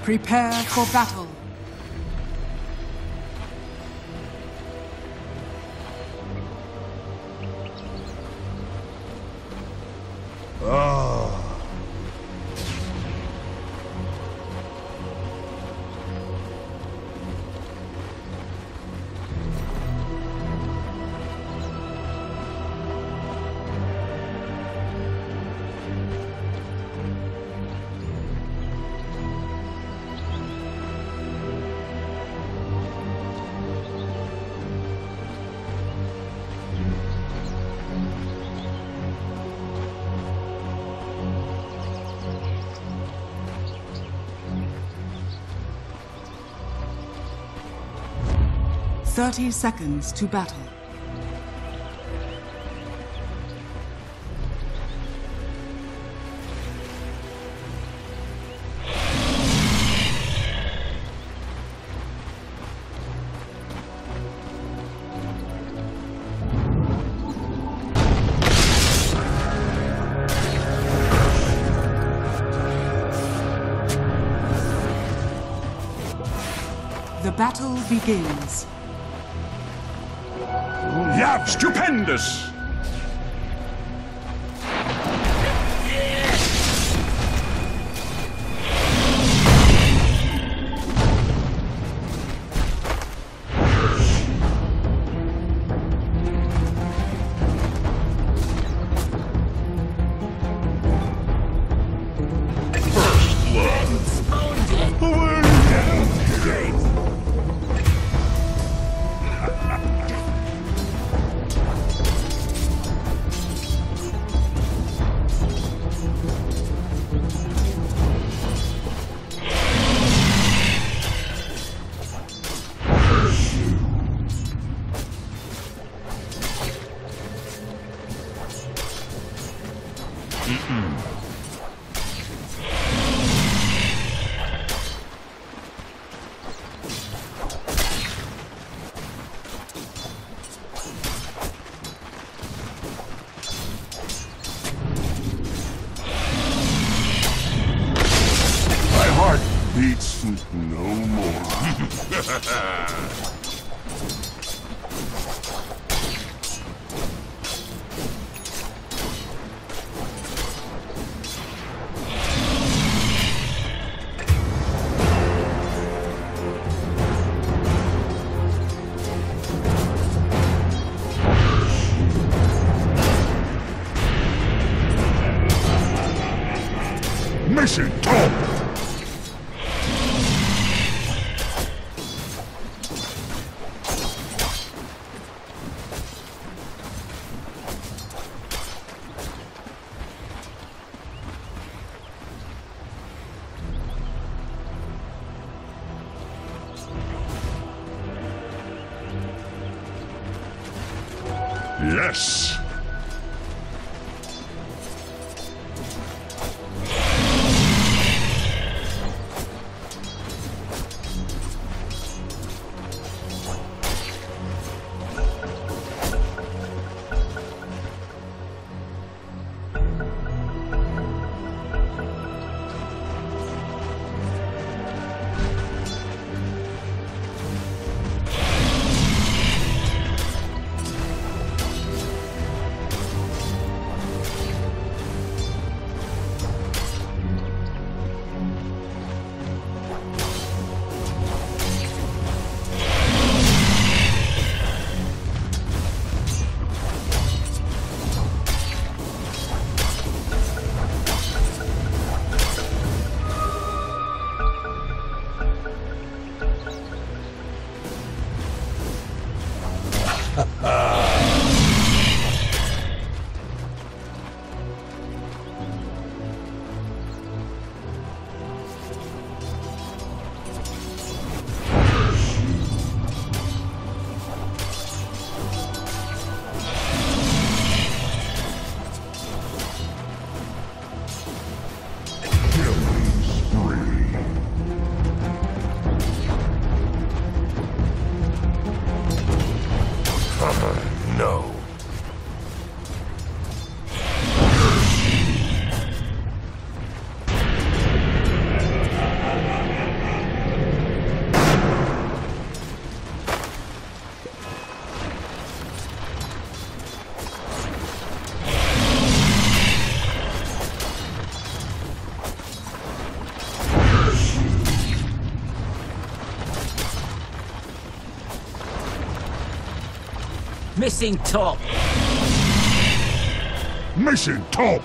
Prepare for battle. "30 seconds to battle. The battle begins. Yeah, stupendous! Beats no more. Mission top! Yes! Missing top. Mission top!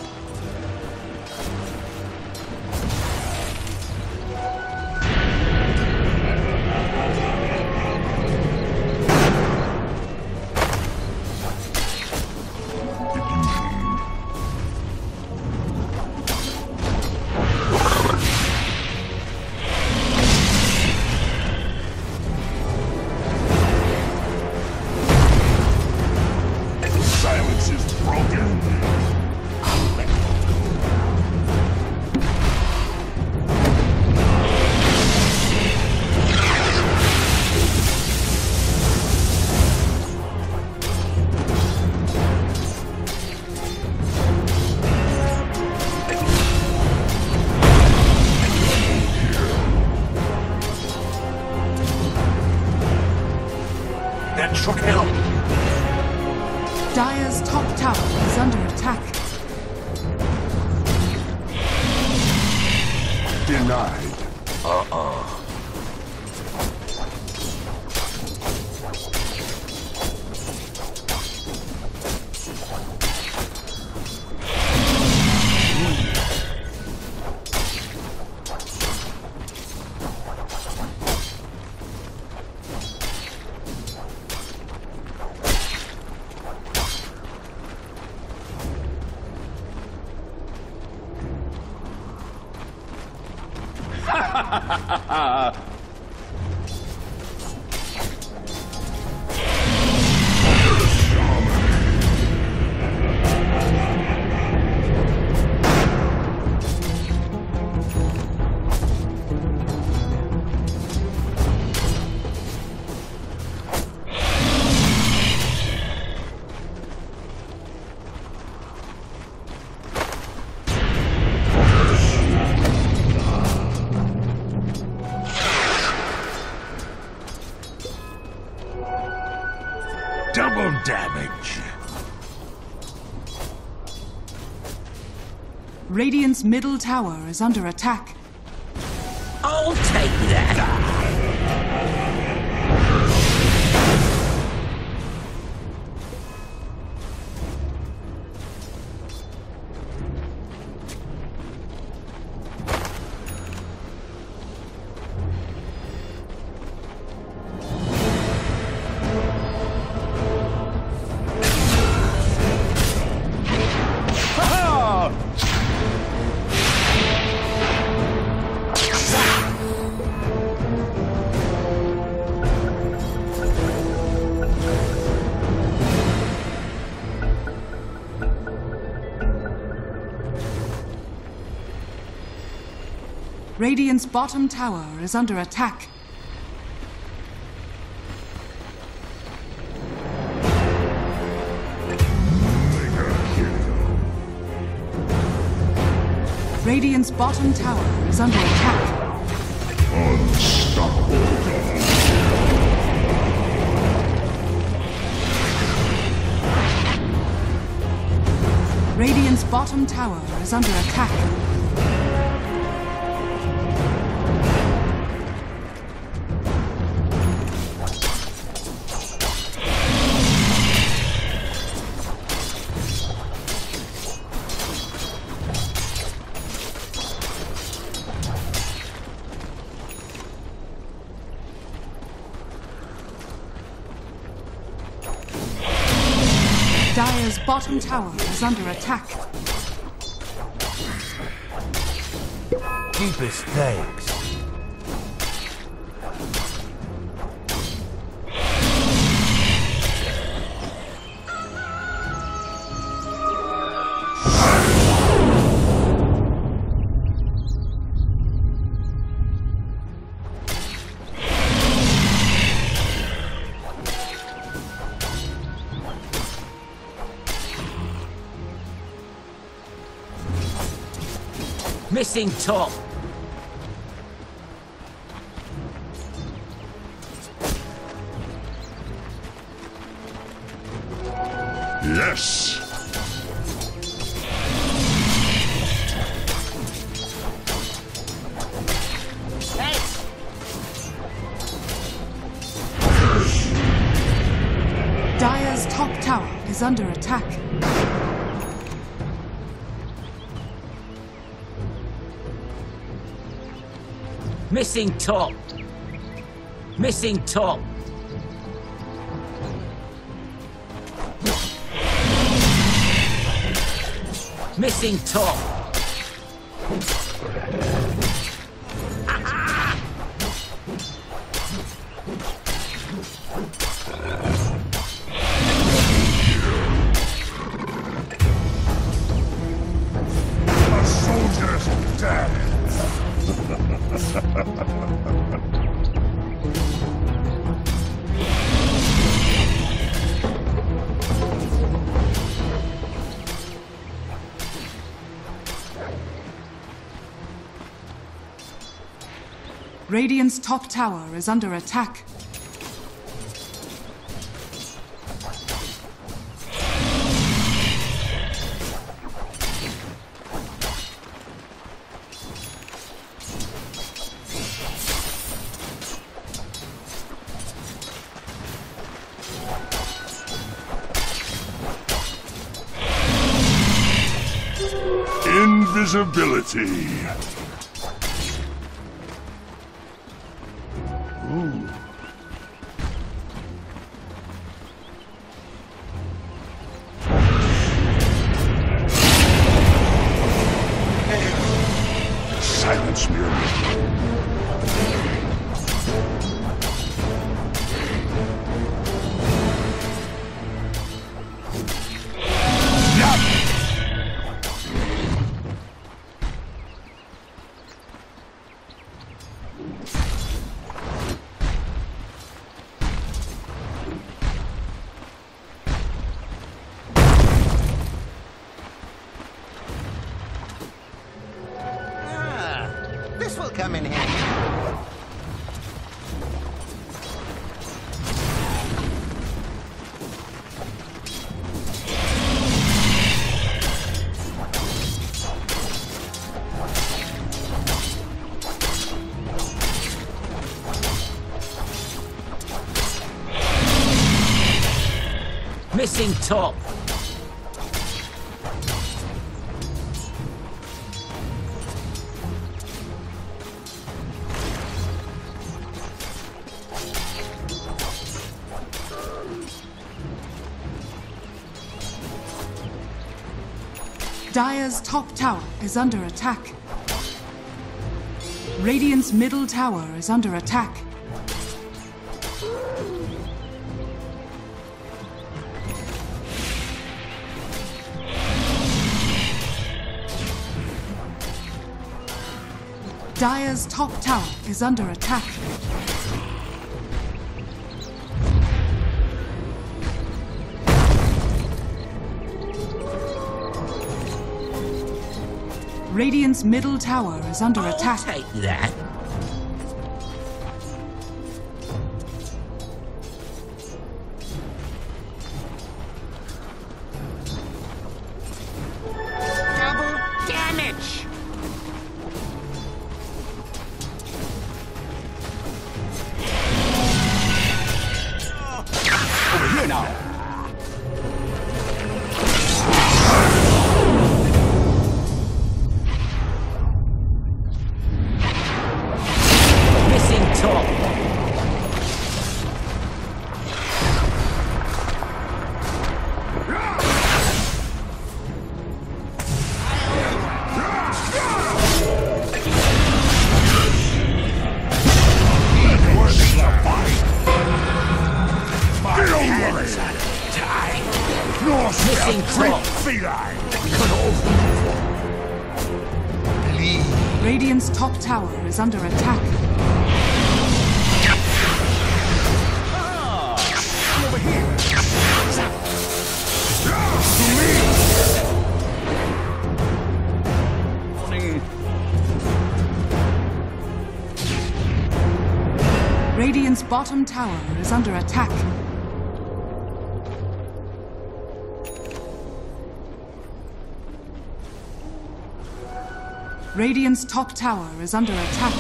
Silence is broken. That should help. Dire's top tower is under attack. Denied. Double damage. Radiant's middle tower is under attack. I'll take that. Radiant's bottom tower is under attack. Radiant's bottom tower is under attack. Unstoppable. Radiant's bottom tower is under attack. Dire's bottom tower is under attack. Deepest thanks. Missing top. Yes. Dire's top is under attack. Missing top. Missing top. Missing top. A soldier's dead. Radiant's top tower is under attack. Invisibility. Ooh. Silence me. This will come in handy. Missing top. Dire's top tower is under attack. Radiant's middle tower is under attack. Dire's top tower is under attack. Radiant's middle tower is under attack. I'll take that. Double damage! Over here now. Missing top. Missing top. Radiant's top tower is under attack. Over here. Radiant's bottom tower is under attack. Radiant's top tower is under attack.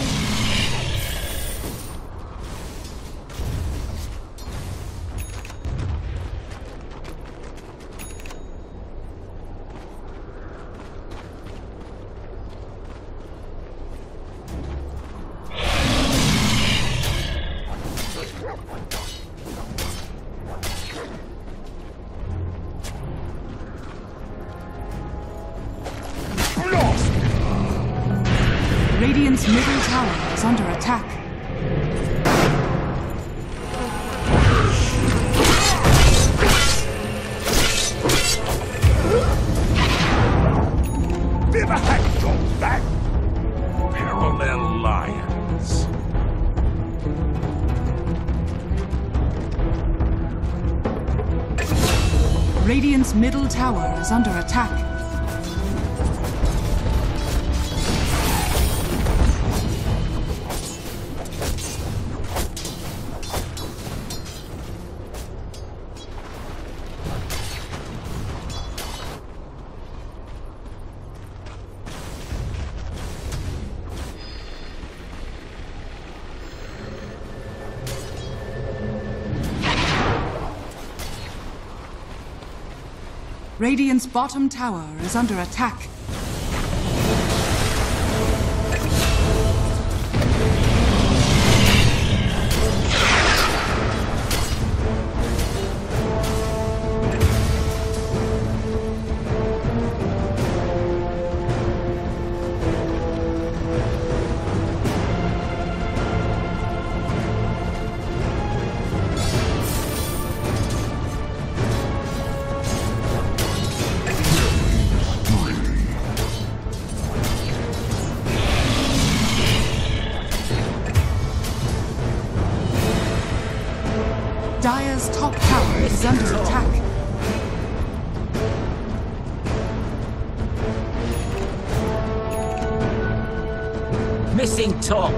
Radiant's middle tower is under attack. Vivifacto back! Parallel lions. Radiant's middle tower is under attack. Radiant's bottom tower is under attack. Dire's top tower is under attack. Missing top.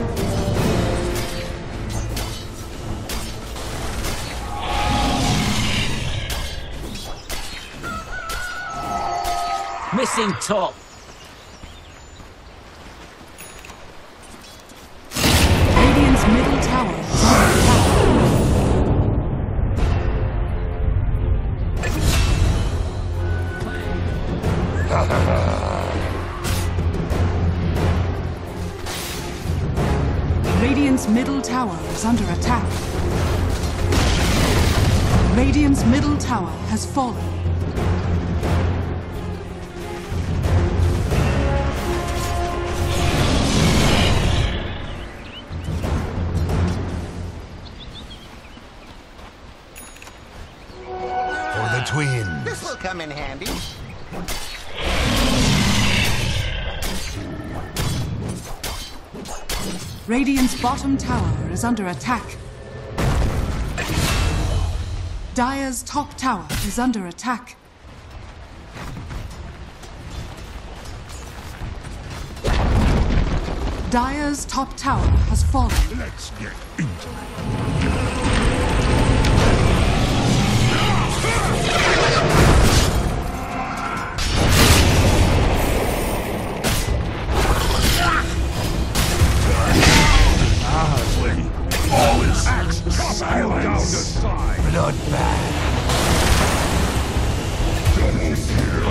Missing top. Radiant's middle tower is under attack. Radiant's middle tower is under attack. Radiant's middle tower has fallen. For the twins. This will come in handy. Radiant's bottom tower is under attack. Dire's top tower is under attack. Dire's top tower has fallen. Let's get into it. All is silence. Down the side. Bloodbath. Double kill.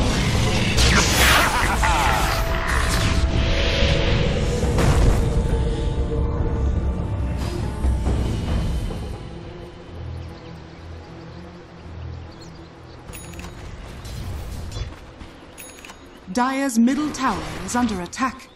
Dire's middle tower is under attack.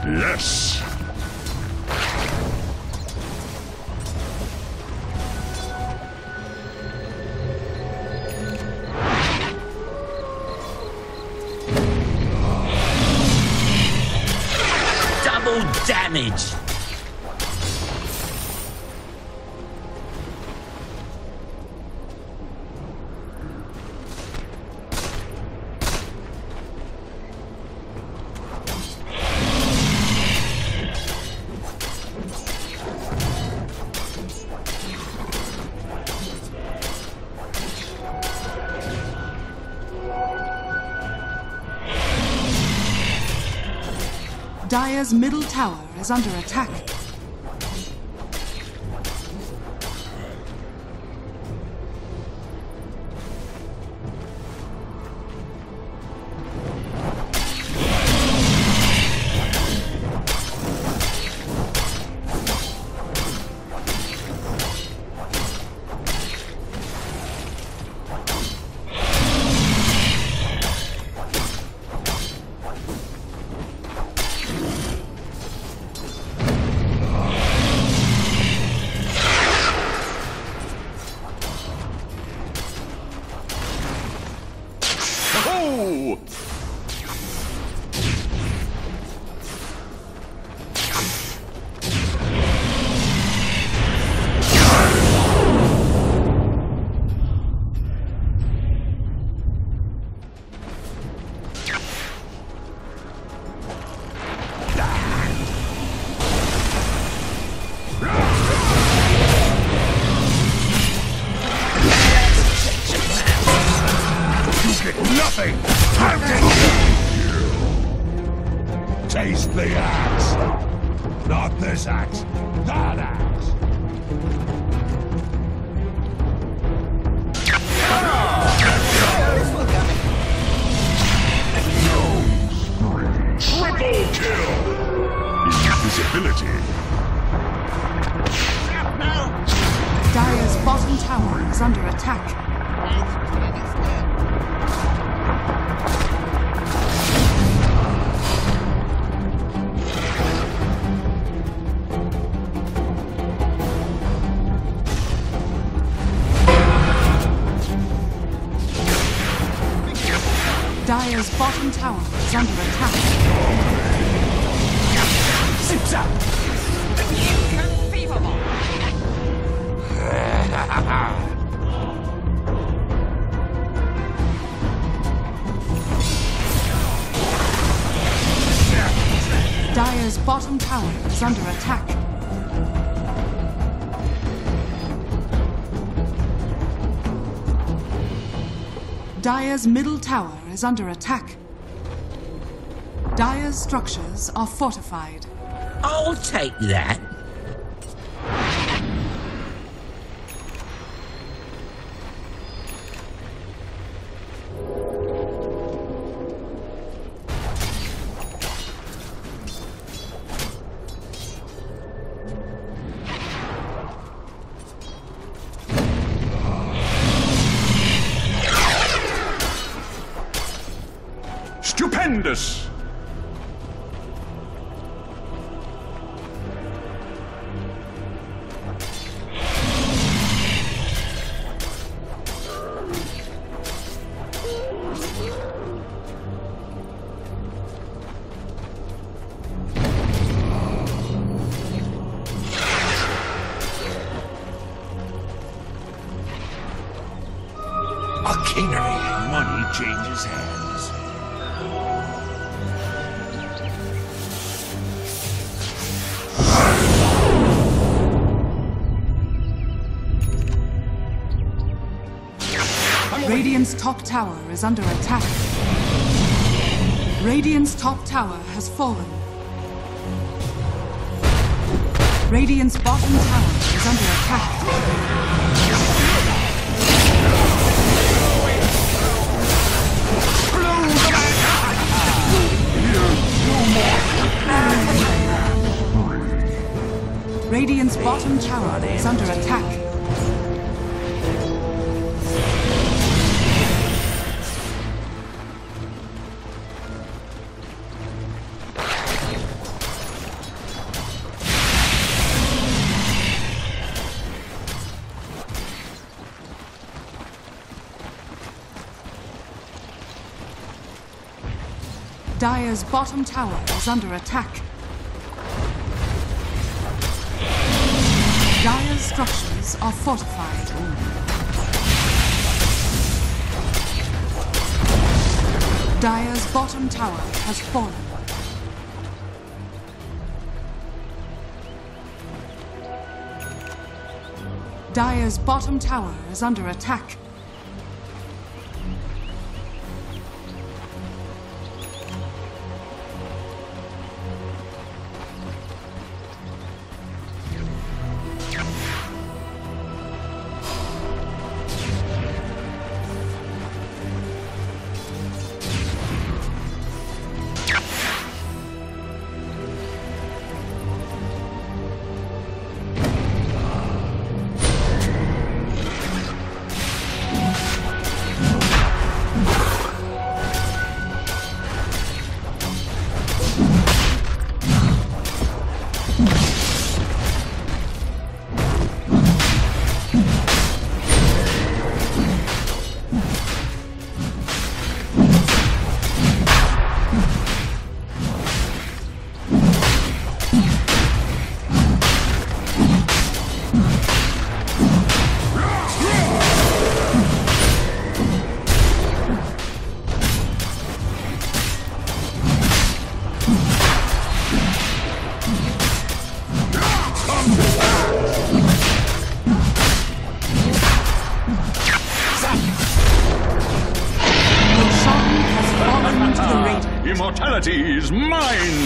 Yes. Double damage. Dire's middle tower is under attack. Oh! Nothing! Taste the axe! Not this axe, that axe! This will come in Triple kill! Invisibility. Dire's bottom tower is under attack. Dire's bottom tower is under attack. Zips up! Inconceivable! Dire's bottom tower is under attack. Dire's middle tower is under attack. Dire's structures are fortified. I'll take that. Stupendous! Machinery! Money changes hands. Radiant's top tower is under attack. Radiant's top tower has fallen. Radiant's bottom tower is under attack. Radiant's bottom tower is under attack. Dire's bottom tower is under attack. Dire's structures are fortified. Dire's bottom tower has fallen. Dire's bottom tower is under attack. Immortality is mine!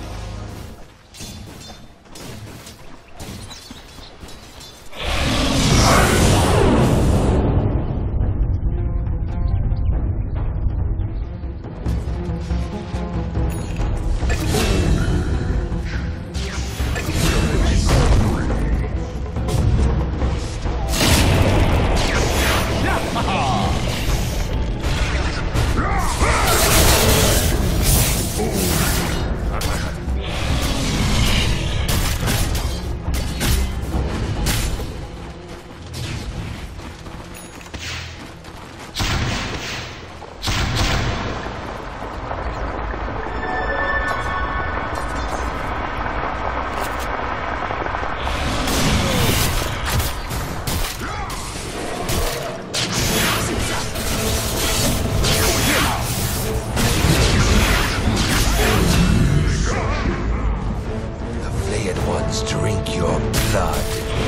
Drink your blood.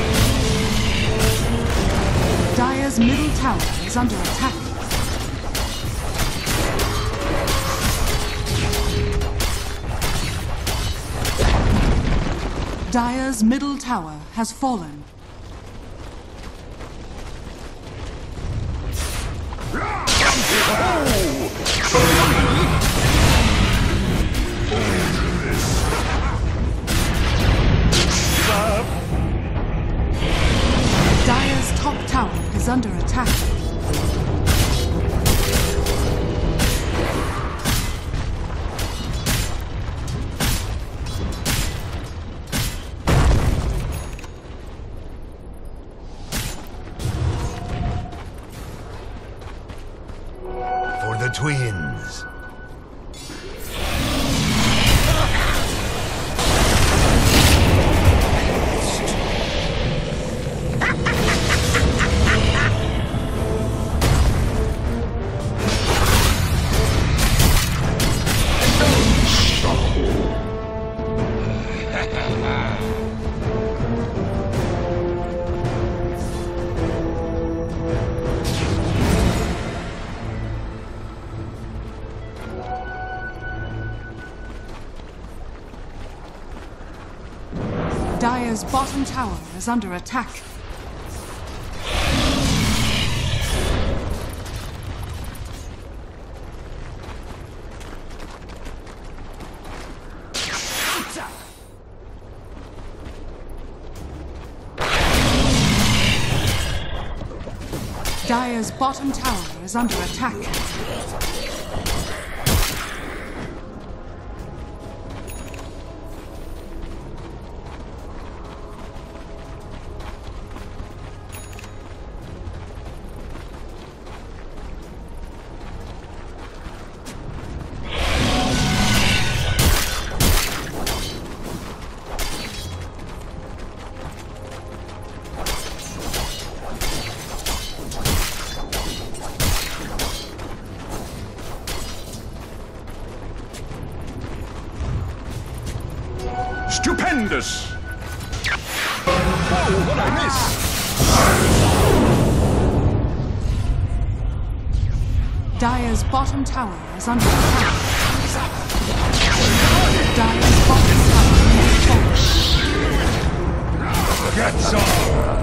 Dire's middle tower is under attack. Dire's middle tower has fallen. Dire's top tower is under attack. For the twins. Dire's bottom tower is under attack. Dire's bottom tower is under attack. Stupendous! Oh, what I miss! Dire's bottom tower is under attack. Dire's bottom tower is falling. Get some!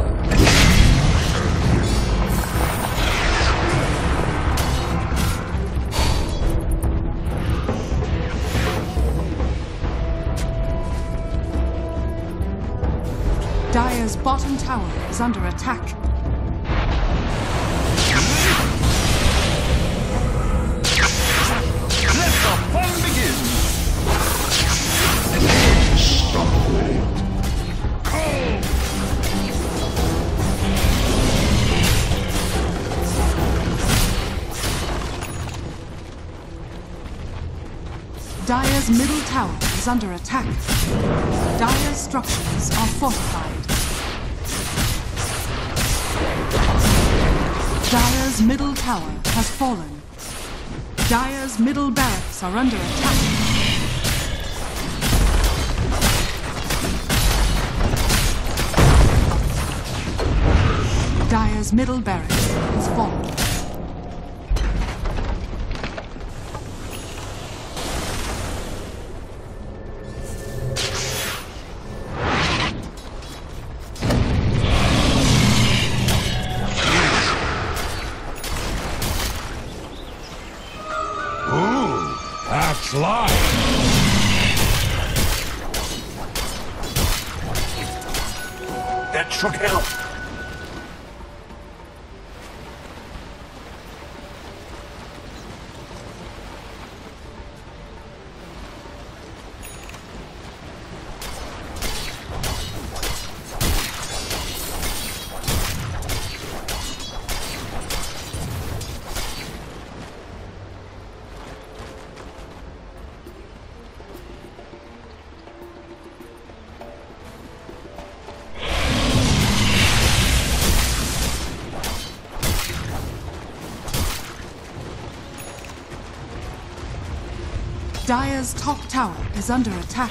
Dire's bottom tower is under attack. Let the fun begin! Dire's middle tower is under attack. Dire's structures are fortified. Dire's middle tower has fallen. Dire's middle barracks are under attack. Dire's middle barracks has fallen. That's life! That should help. Dire's top tower is under attack.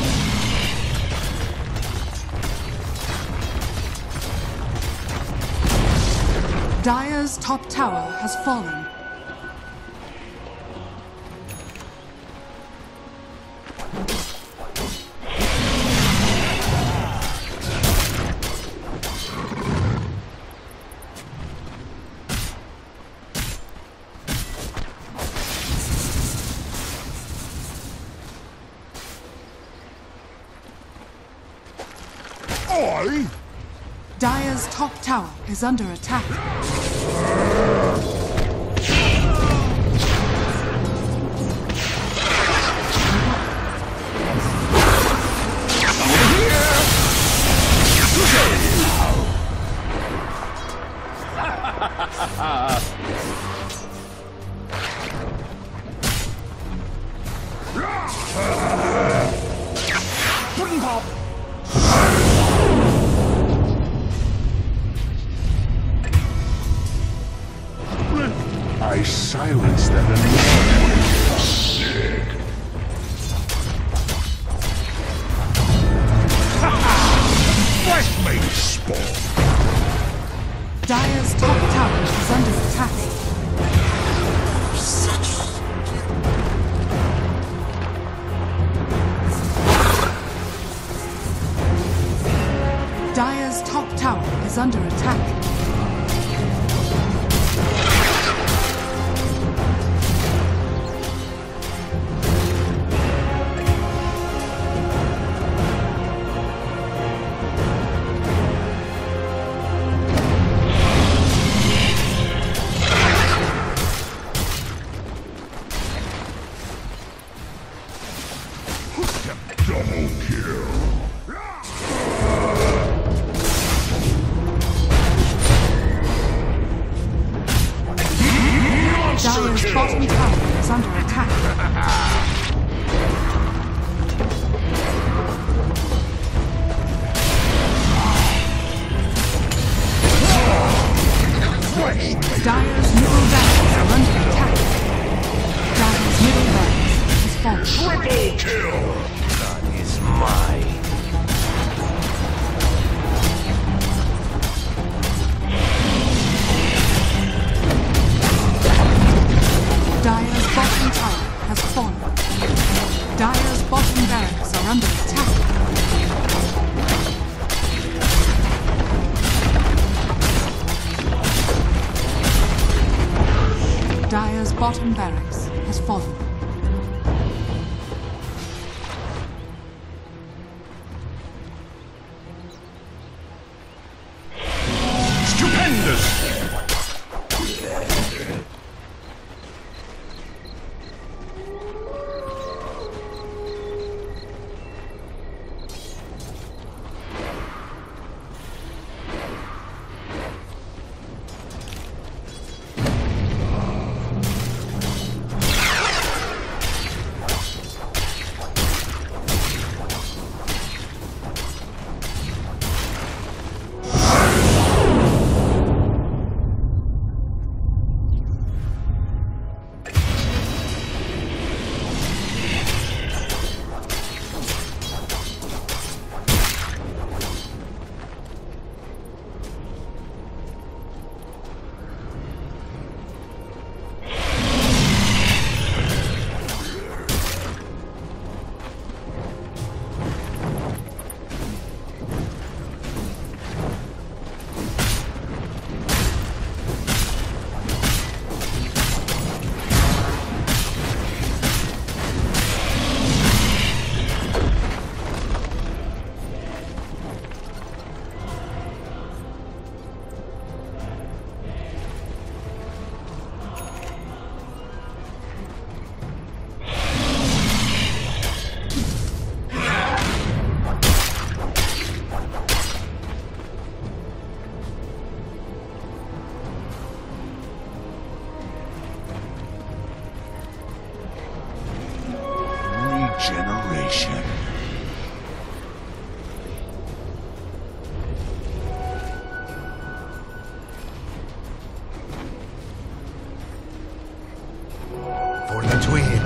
Dire's top tower has fallen. Dire's top tower is under attack. Pudding pop! I silenced that annoying sick. Fresh made spawn. Dire's top tower is under attack. Dire's top tower is under attack. Double kill. Dire's bottom tower is under attack. Dire's middle barracks are under attack. Dire's middle barracks is falling. Triple kill. That is mine. generation. For the twins.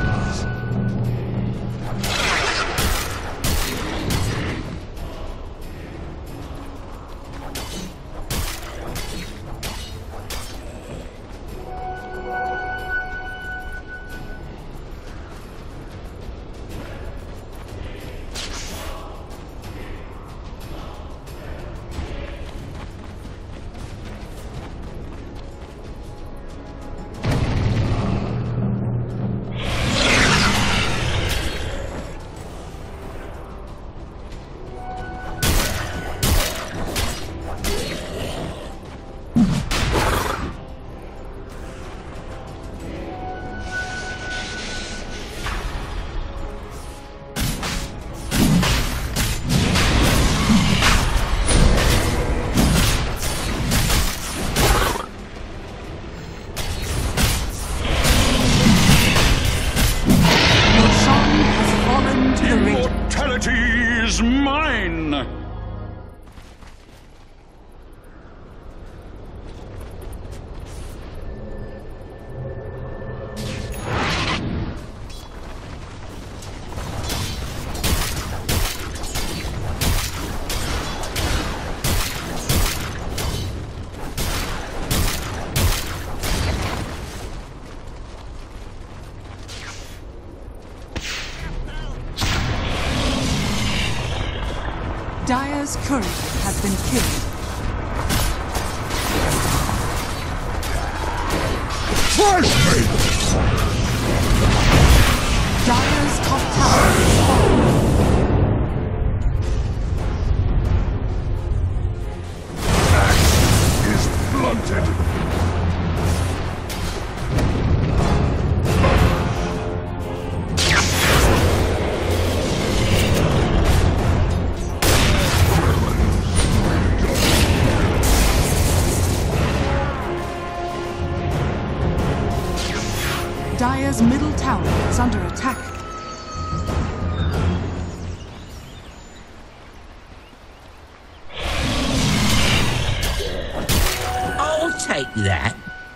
Immortality is mine! Dire's courier has been killed. Dire's top tower is falling. Axe is blunted. Dire's middle tower is under attack. I'll take that.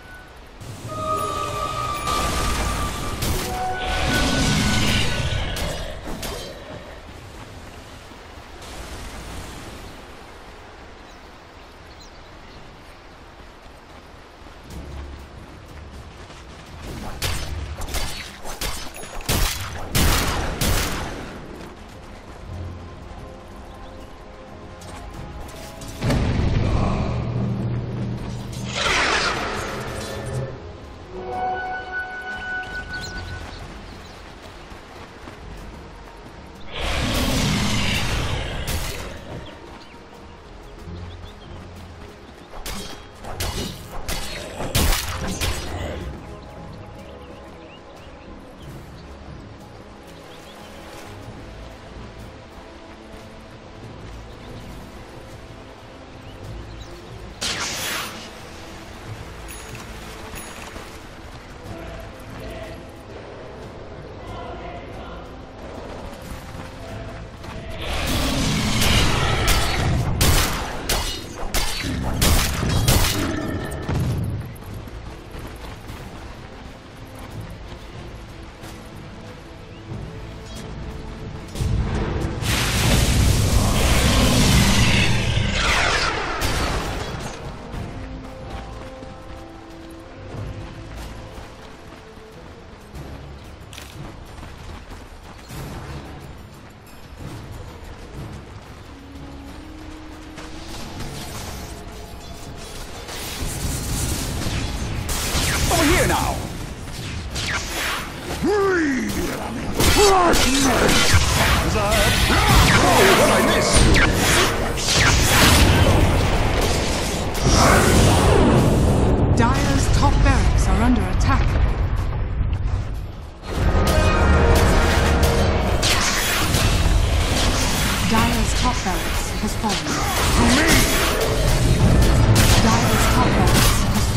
Here now! What I missed! Dire's top barracks are under attack. Dire's top barracks has fallen. Dire's top barracks has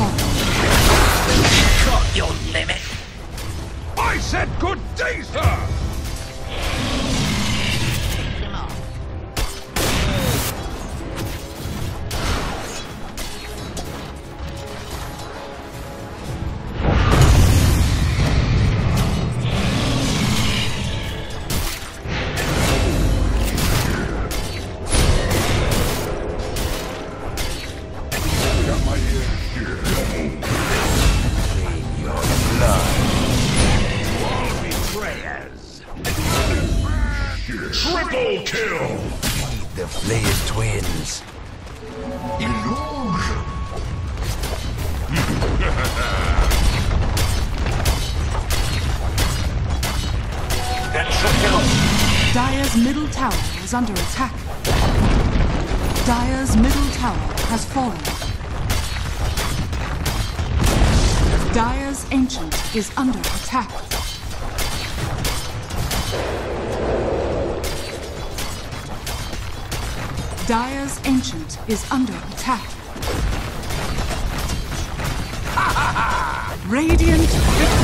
fallen. Got your limit. I said good day, sir! Triple kill! The Flayers twins. Illusion! Dire's middle tower is under attack. Dire's middle tower has fallen. Dire's Ancient is under attack. Dire's Ancient is under attack. Radiant victory.